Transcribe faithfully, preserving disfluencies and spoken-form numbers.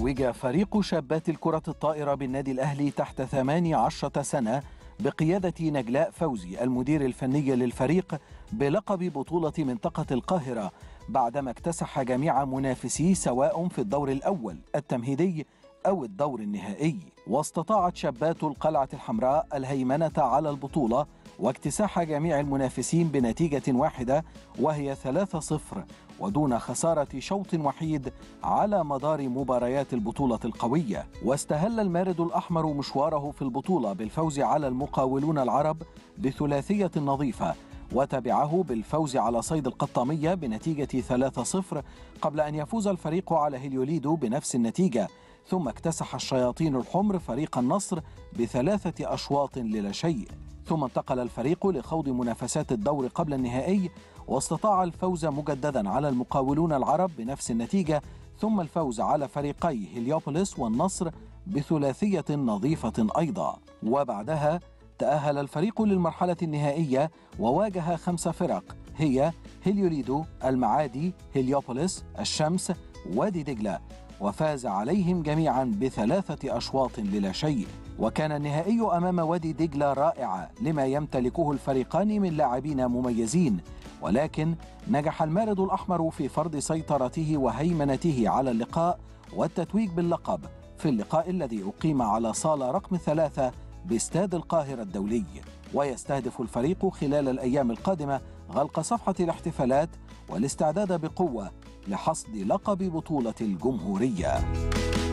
توج فريق شابات الكرة الطائرة بالنادي الأهلي تحت ثمانية عشرة سنة بقيادة نجلاء فوزي المدير الفني للفريق بلقب بطولة منطقة القاهرة بعدما اكتسح جميع منافسيه سواء في الدور الأول التمهيدي أو الدور النهائي. واستطاعت شابات القلعة الحمراء الهيمنة على البطولة واكتساح جميع المنافسين بنتيجة واحدة وهي ثلاثة صفر ودون خسارة شوط وحيد على مدار مباريات البطولة القوية. واستهل المارد الأحمر مشواره في البطولة بالفوز على المقاولون العرب بثلاثية نظيفة، وتبعه بالفوز على صيد القطامية بنتيجة ثلاثة صفر قبل أن يفوز الفريق على هليوليدو بنفس النتيجة، ثم اكتسح الشياطين الحمر فريق النصر بثلاثة أشواط للا شيء. ثم انتقل الفريق لخوض منافسات الدور قبل النهائي واستطاع الفوز مجددا على المقاولون العرب بنفس النتيجة، ثم الفوز على فريقي هليوبوليس والنصر بثلاثية نظيفة أيضا. وبعدها تأهل الفريق للمرحلة النهائية وواجه خمس فرق هي هليوليدو، المعادي، هليوبوليس، الشمس، وادي دجلة، وفاز عليهم جميعا بثلاثة أشواط للا شيء. وكان النهائي أمام وادي دجلة رائعة لما يمتلكه الفريقان من لاعبين مميزين، ولكن نجح المارد الأحمر في فرض سيطرته وهيمنته على اللقاء والتتويج باللقب في اللقاء الذي أقيم على صالة رقم ثلاثة باستاد القاهرة الدولي. ويستهدف الفريق خلال الأيام القادمة غلق صفحة الاحتفالات والاستعداد بقوة لحصد لقب بطولة الجمهورية.